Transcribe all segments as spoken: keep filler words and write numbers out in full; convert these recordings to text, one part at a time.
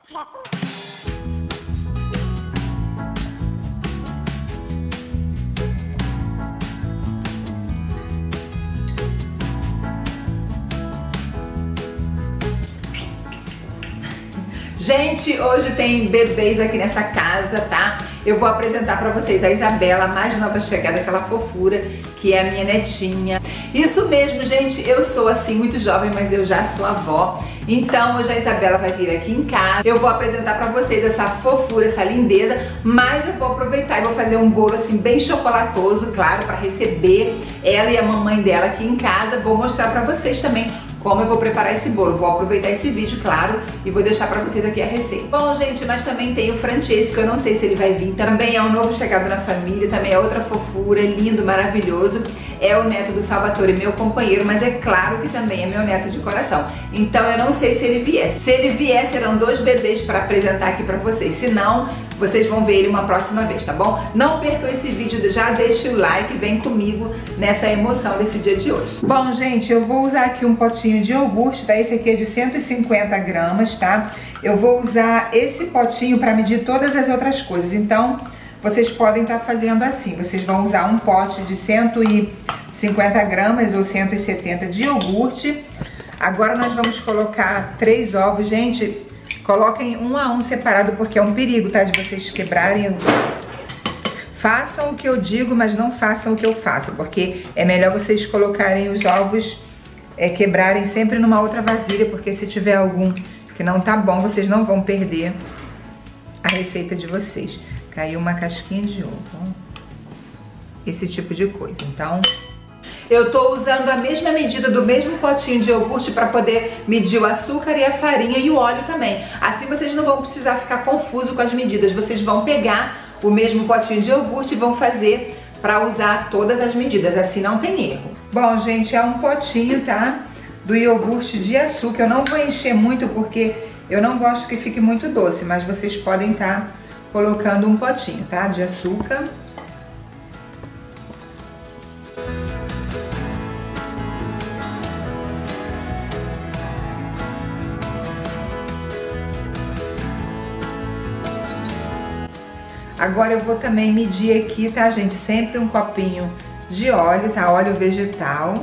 Gente, hoje tem bebês aqui nessa casa, tá? Eu vou apresentar pra vocês a Isabela, a mais nova chegada, aquela fofura, que é a minha netinha. Isso mesmo, gente, eu sou assim, muito jovem, mas eu já sou avó. Então, hoje a Isabela vai vir aqui em casa. Eu vou apresentar pra vocês essa fofura, essa lindeza, mas eu vou aproveitar e vou fazer um bolo assim, bem chocolatoso, claro, pra receber ela e a mamãe dela aqui em casa. Vou mostrar pra vocês também como eu vou preparar esse bolo. Vou aproveitar esse vídeo, claro, e vou deixar pra vocês aqui a receita. Bom, gente, mas também tem o Francesco, eu não sei se ele vai vir. Também é um novo chegado na família, também é outra fofura, lindo, maravilhoso. É o neto do Salvatore, meu companheiro, mas é claro que também é meu neto de coração. Então eu não sei se ele viesse. Se ele vier, serão dois bebês para apresentar aqui pra vocês. Se não, vocês vão ver ele uma próxima vez, tá bom? Não percam esse vídeo, já deixe o like, vem comigo nessa emoção desse dia de hoje. Bom, gente, eu vou usar aqui um potinho de iogurte, tá? Esse aqui é de cento e cinquenta gramas, tá? Eu vou usar esse potinho para medir todas as outras coisas, então vocês podem estar fazendo assim. Vocês vão usar um pote de cento e cinquenta gramas ou cento e setenta de iogurte. Agora nós vamos colocar três ovos, gente. Coloquem um a um separado, porque é um perigo, tá? De vocês quebrarem. Façam o que eu digo, mas não façam o que eu faço, porque é melhor vocês colocarem os ovos, é, quebrarem sempre numa outra vasilha, porque se tiver algum que não tá bom, vocês não vão perder a receita de vocês. Caiu uma casquinha de ovo, esse tipo de coisa. Então, eu tô usando a mesma medida do mesmo potinho de iogurte para poder medir o açúcar e a farinha e o óleo também. Assim vocês não vão precisar ficar confuso com as medidas. Vocês vão pegar o mesmo potinho de iogurte e vão fazer para usar todas as medidas. Assim não tem erro. Bom, gente, é um potinho, tá? Do iogurte de açúcar. Eu não vou encher muito porque eu não gosto que fique muito doce, mas vocês podem estar colocando um potinho, tá? De açúcar. Agora eu vou também medir aqui, tá, gente? Sempre um copinho de óleo, tá? Óleo vegetal.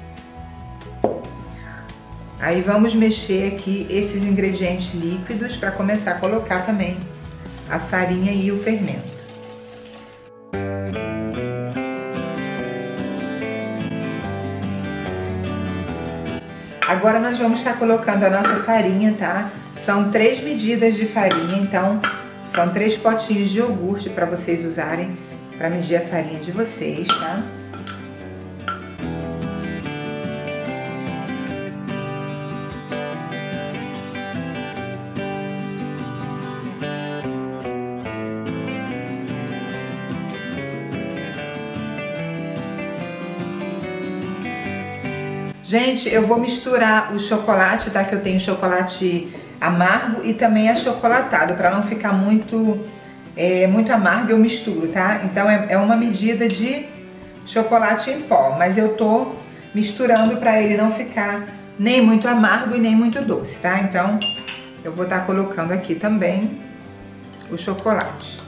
Aí vamos mexer aqui esses ingredientes líquidos para começar a colocar também a farinha e o fermento. Agora nós vamos estar colocando a nossa farinha, tá? São três medidas de farinha, então são três potinhos de iogurte para vocês usarem para medir a farinha de vocês, tá? Gente, eu vou misturar o chocolate, tá? Que eu tenho chocolate amargo e também achocolatado, para não ficar muito, é, muito amargo, eu misturo, tá? Então é, é uma medida de chocolate em pó, mas eu tô misturando para ele não ficar nem muito amargo e nem muito doce, tá? Então eu vou estar colocando aqui também o chocolate.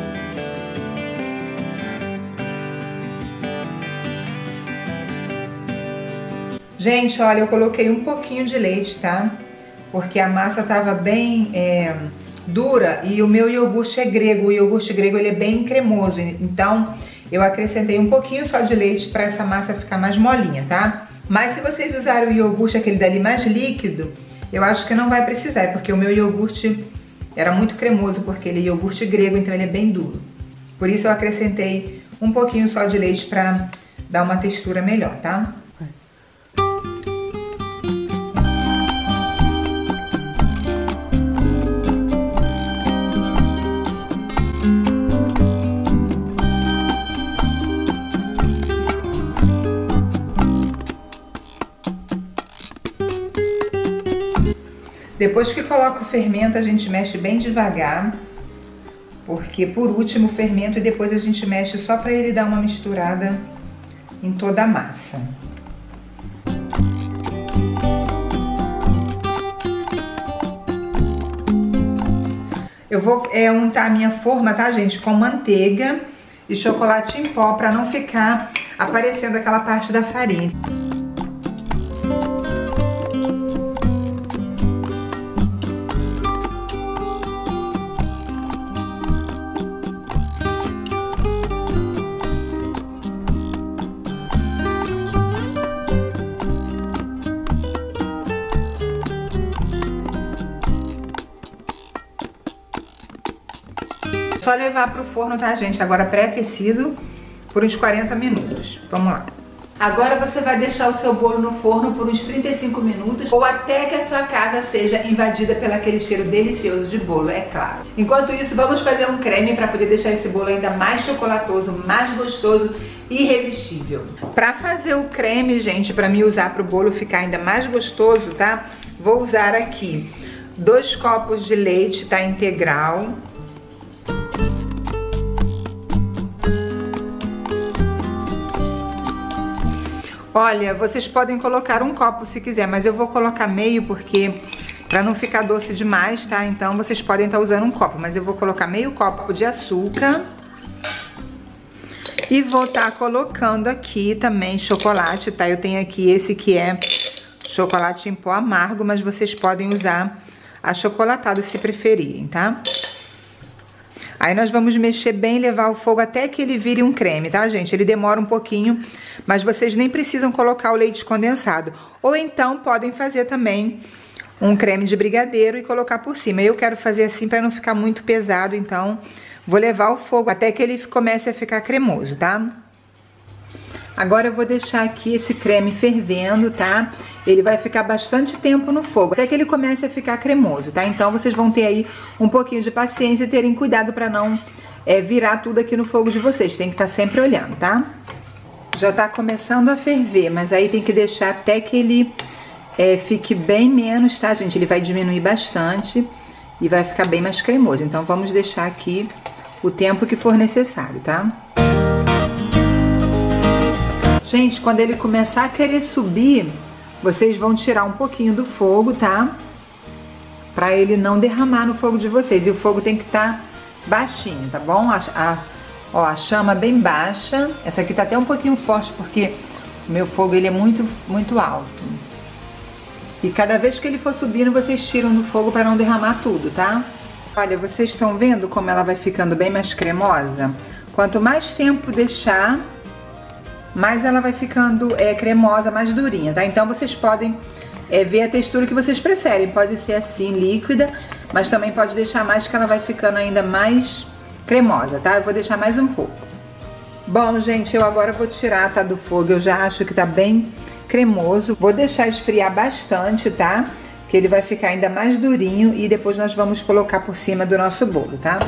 Gente, olha, eu coloquei um pouquinho de leite, tá? Porque a massa tava bem é, dura e o meu iogurte é grego. O iogurte grego, ele é bem cremoso. Então, eu acrescentei um pouquinho só de leite para essa massa ficar mais molinha, tá? Mas se vocês usarem o iogurte, aquele dali mais líquido, eu acho que não vai precisar, porque o meu iogurte era muito cremoso, porque ele é iogurte grego, então ele é bem duro. Por isso eu acrescentei um pouquinho só de leite para dar uma textura melhor, tá? Depois que coloca o fermento, a gente mexe bem devagar, porque por último o fermento e depois a gente mexe só para ele dar uma misturada em toda a massa. Eu vou é, untar a minha forma, tá, gente? Com manteiga e chocolate em pó, pra não ficar aparecendo aquela parte da farinha. Só levar pro forno, tá, gente? Agora pré-aquecido por uns quarenta minutos. Vamos lá. Agora você vai deixar o seu bolo no forno por uns trinta e cinco minutos ou até que a sua casa seja invadida pelo aquele cheiro delicioso de bolo, é claro. Enquanto isso, vamos fazer um creme para poder deixar esse bolo ainda mais chocolatoso, mais gostoso e irresistível. Para fazer o creme, gente, para me usar para o bolo ficar ainda mais gostoso, tá? Vou usar aqui dois copos de leite, tá, integral. Olha, vocês podem colocar um copo se quiser, mas eu vou colocar meio porque para não ficar doce demais, tá? Então vocês podem estar usando um copo, mas eu vou colocar meio copo de açúcar. E vou estar colocando aqui também chocolate, tá? Eu tenho aqui esse que é chocolate em pó amargo, mas vocês podem usar achocolatado se preferirem, tá? Aí nós vamos mexer bem, levar o fogo até que ele vire um creme, tá, gente? Ele demora um pouquinho, mas vocês nem precisam colocar o leite condensado. Ou então podem fazer também um creme de brigadeiro e colocar por cima. Eu quero fazer assim para não ficar muito pesado, então vou levar o fogo até que ele comece a ficar cremoso, tá? Agora eu vou deixar aqui esse creme fervendo, tá? Ele vai ficar bastante tempo no fogo, até que ele comece a ficar cremoso, tá? Então vocês vão ter aí um pouquinho de paciência e terem cuidado para não é, virar tudo aqui no fogo de vocês. Tem que estar sempre olhando, tá? Já tá começando a ferver, mas aí tem que deixar até que ele é, fique bem menos, tá, gente? Ele vai diminuir bastante e vai ficar bem mais cremoso. Então vamos deixar aqui o tempo que for necessário, tá? Gente, quando ele começar a querer subir, vocês vão tirar um pouquinho do fogo, tá? Pra ele não derramar no fogo de vocês. E o fogo tem que estar baixinho, tá bom? A, a, ó, a chama bem baixa. Essa aqui tá até um pouquinho forte porque o meu fogo ele é muito, muito alto. E cada vez que ele for subindo, vocês tiram do fogo pra não derramar tudo, tá? Olha, vocês estão vendo como ela vai ficando bem mais cremosa? Quanto mais tempo deixar, mais ela vai ficando é, cremosa, mais durinha, tá? Então vocês podem é, ver a textura que vocês preferem. Pode ser assim, líquida, mas também pode deixar mais que ela vai ficando ainda mais cremosa, tá? Eu vou deixar mais um pouco. Bom, gente, eu agora vou tirar, tá, do fogo. Eu já acho que tá bem cremoso. Vou deixar esfriar bastante, tá? Que ele vai ficar ainda mais durinho e depois nós vamos colocar por cima do nosso bolo, tá?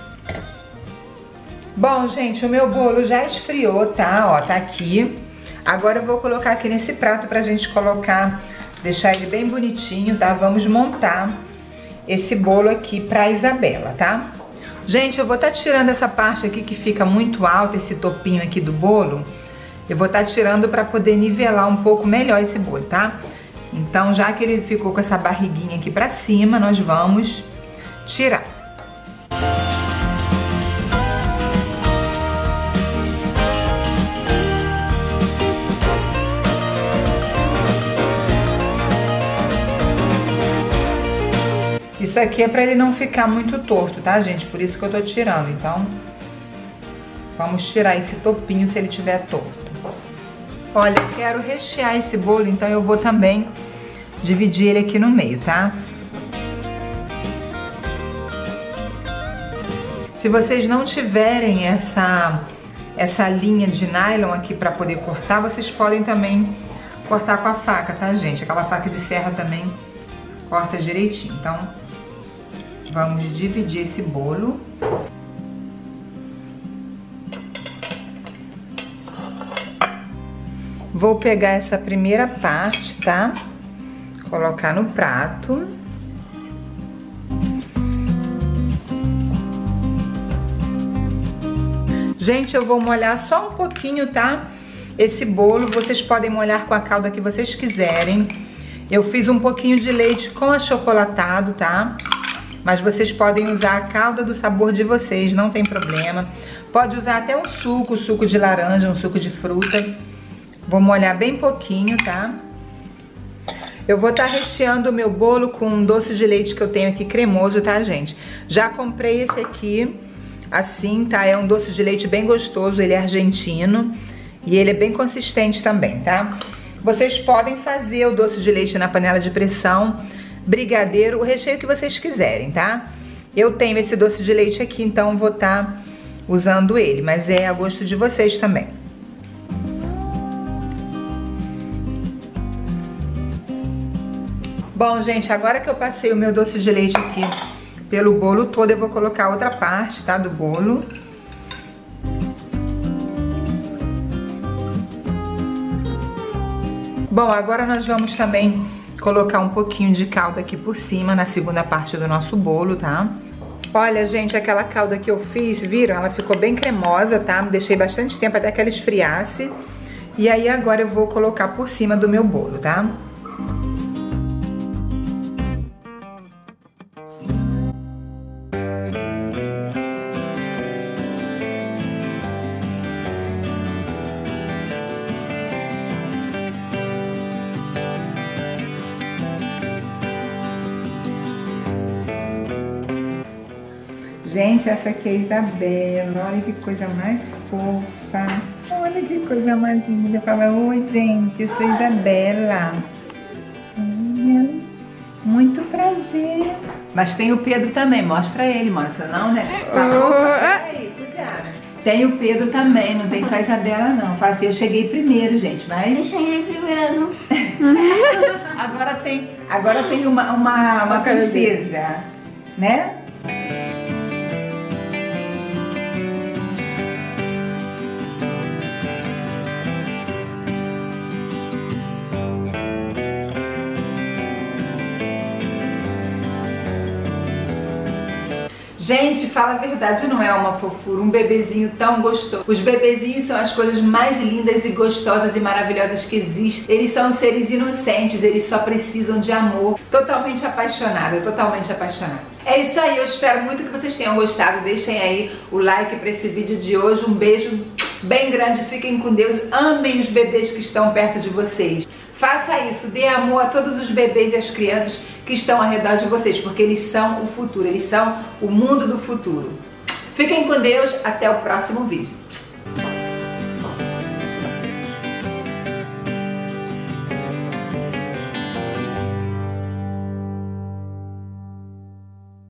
Bom, gente, o meu bolo já esfriou, tá? Ó, tá aqui. Agora eu vou colocar aqui nesse prato pra gente colocar, deixar ele bem bonitinho, tá? Vamos montar esse bolo aqui pra Isabela, tá? Gente, eu vou estar tirando essa parte aqui que fica muito alta, esse topinho aqui do bolo. Eu vou estar tirando pra poder nivelar um pouco melhor esse bolo, tá? Então, já que ele ficou com essa barriguinha aqui pra cima, nós vamos tirar. Isso aqui é pra ele não ficar muito torto, tá, gente? Por isso que eu tô tirando. Então, vamos tirar esse topinho se ele tiver torto. Olha, eu quero rechear esse bolo, então eu vou também dividir ele aqui no meio, tá? Se vocês não tiverem essa, essa linha de nylon aqui pra poder cortar, vocês podem também cortar com a faca, tá, gente? Aquela faca de serra também corta direitinho. Então, vamos dividir esse bolo. Vou pegar essa primeira parte, tá? Colocar no prato. Gente, eu vou molhar só um pouquinho, tá? Esse bolo, vocês podem molhar com a calda que vocês quiserem. Eu fiz um pouquinho de leite com achocolatado, tá? mas vocês podem usar a calda do sabor de vocês, não tem problema. Pode usar até um suco, suco de laranja, um suco de fruta. Vou molhar bem pouquinho, tá? Eu vou estar recheando o meu bolo com um doce de leite que eu tenho aqui cremoso, tá, gente? Já comprei esse aqui, assim, tá? É um doce de leite bem gostoso, ele é argentino e ele é bem consistente também, tá? Vocês podem fazer o doce de leite na panela de pressão, brigadeiro, o recheio que vocês quiserem, tá? Eu tenho esse doce de leite aqui, então vou estar usando ele, mas é a gosto de vocês também. Bom, gente, agora que eu passei o meu doce de leite aqui pelo bolo todo, eu vou colocar outra parte, tá, do bolo. Bom, agora nós vamos também colocar um pouquinho de calda aqui por cima, na segunda parte do nosso bolo, tá? Olha, gente, aquela calda que eu fiz, viram? Ela ficou bem cremosa, tá? Deixei bastante tempo até que ela esfriasse. E aí agora eu vou colocar por cima do meu bolo, tá? Gente, essa aqui é a Isabela, olha que coisa mais fofa, olha que coisa mais linda. Fala, oi gente, eu sou a Isabela, muito prazer. Mas tem o Pedro também, mostra ele, mostra não, né? Fala, aí, cuidado. Tem o Pedro também, não tem só a Isabela não. Fala assim, eu cheguei primeiro, gente, mas... Eu cheguei primeiro. Agora tem, agora tem uma, uma, uma princesa, né? Gente, fala a verdade, não é uma fofura, um bebezinho tão gostoso. Os bebezinhos são as coisas mais lindas e gostosas e maravilhosas que existem. Eles são seres inocentes, eles só precisam de amor. Totalmente apaixonada, totalmente apaixonada. É isso aí, eu espero muito que vocês tenham gostado. Deixem aí o like para esse vídeo de hoje. Um beijo bem grande, fiquem com Deus. Amem os bebês que estão perto de vocês. Faça isso, dê amor a todos os bebês e as crianças que estão ao redor de vocês, porque eles são o futuro, eles são o mundo do futuro. Fiquem com Deus, até o próximo vídeo.